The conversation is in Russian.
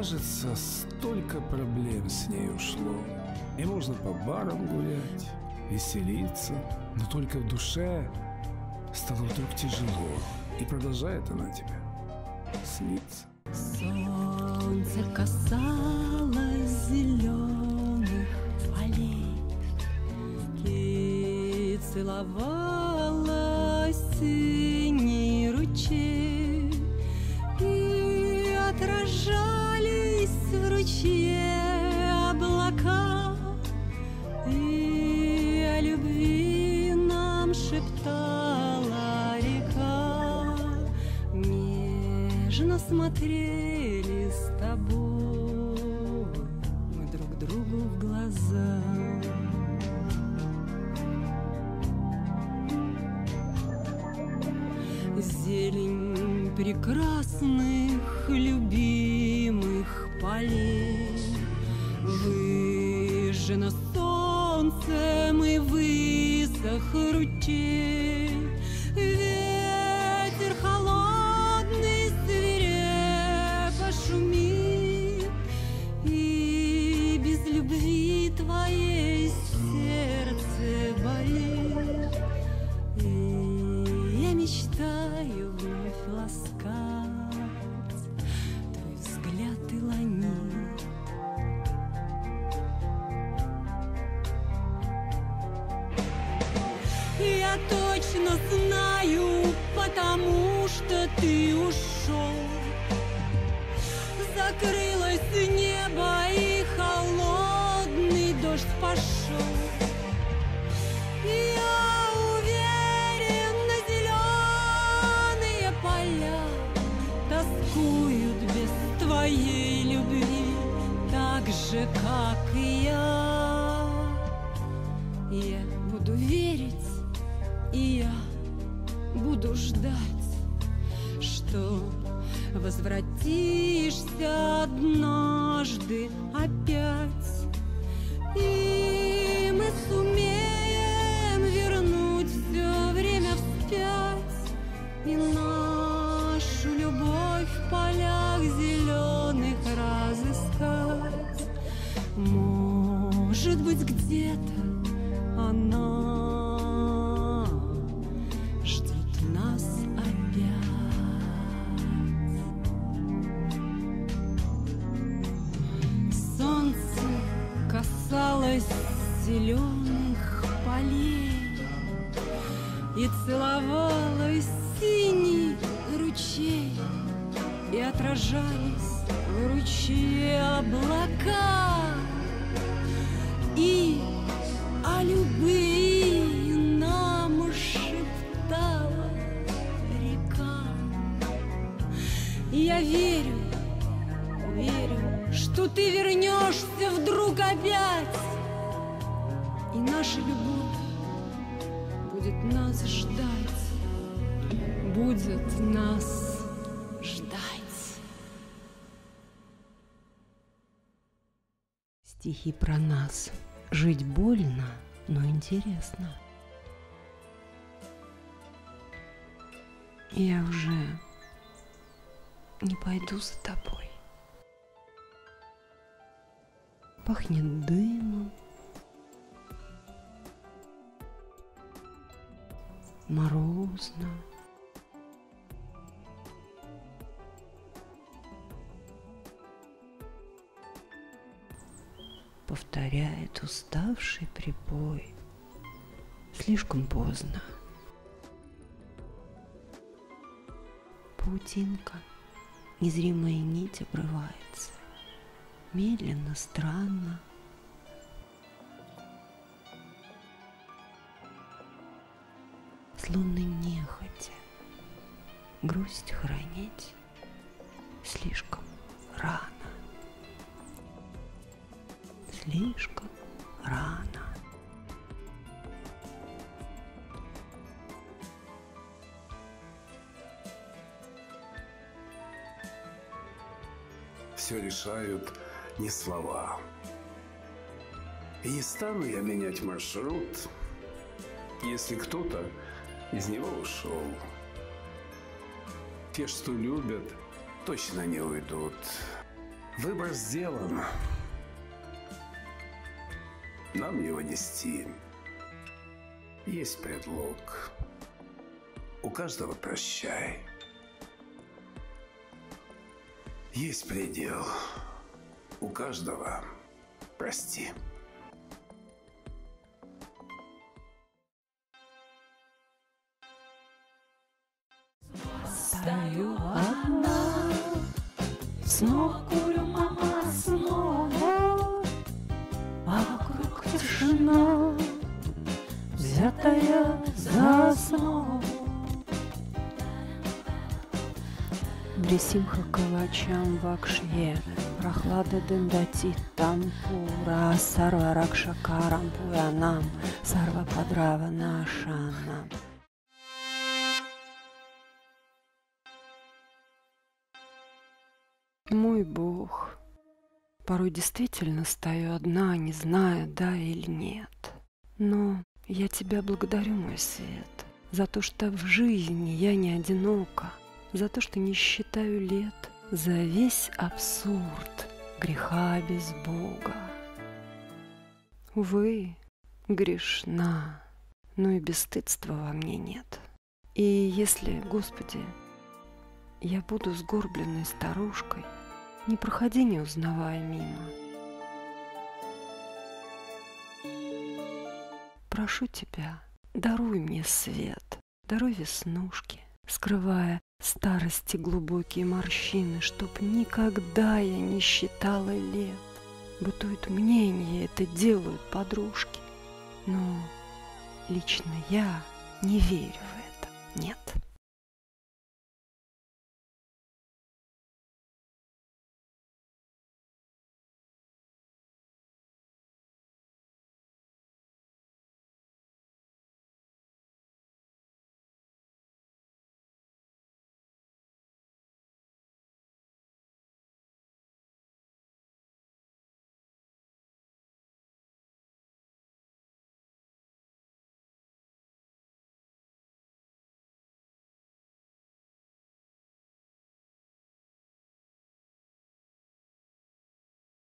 Кажется, столько проблем с ней ушло. И можно по барам гулять, веселиться, но только в душе стало вдруг тяжело. И продолжает она тебя сниться. Солнце касалось зеленых полей и целовало синий ручей, и отражались в ручье облака, и о любви нам шептала река. Нежно смотрели с тобой мы друг другу в глаза. Зелень прекрасных, любимых полей выжжена солнцем и высох ручей. Ветер холодный свирепо шумит, и без любви твоей сердце болит. И я мечтаю вновь ласкать твой взгляд и ланит. Я точно знаю, потому что ты ушел. Закрылось небо, и холодный дождь пошел. Я уверен, на зеленые поля тоскуют без твоей любви, так же, как и я. Я буду верить, и я буду ждать, что возвратишься однажды опять, и мы сумеем вернуть все время вспять, и нашу любовь в полях зеленых разыскать. Может быть, где-то она ждет нас опять. Солнце касалось зеленых полей и целовалось синий ручей, и отражались в ручье облака, и о любви нам шептала река. Я верю, верю, что ты вернешься вдруг опять, и наша любовь будет нас ждать, будет нас ждать. Стихи про нас. Жить больно, но интересно. Я уже не пойду за тобой. Пахнет дымом, морозно. Повторяет уставший припой. Слишком поздно. Паутинка, незримая нить обрывается. Медленно, странно. Словно нехотя. Грусть хранить слишком рано. Слишком рано. Все решают не слова. И не стану я менять маршрут, если кто-то из него ушел. Те, что любят, точно не уйдут. Выбор сделан. Нам его нести. Есть предлог. У каждого прощай. Есть предел. У каждого прости. Стою одна, снова курю, мама, снова, а вокруг тишина, взятая за основу. Брисимха калачам вакшье, прохлада дендати тампура, сарва ракшакарам пуянам, сарва падрава нашанам. Мой Бог, порой действительно стою одна, не зная, да или нет. Но я тебя благодарю, мой свет, за то, что в жизни я не одинока, за то, что не считаю лет, за весь абсурд греха без Бога. Увы, грешна, но и бесстыдства во мне нет. И если, Господи, я буду сгорбленной старушкой, не проходи, не узнавая мимо. Прошу тебя, даруй мне свет, даруй веснушки, скрывая старости глубокие морщины, чтоб никогда я не считала лет. Бытует мнение, это делают подружки, но лично я не верю в это, нет.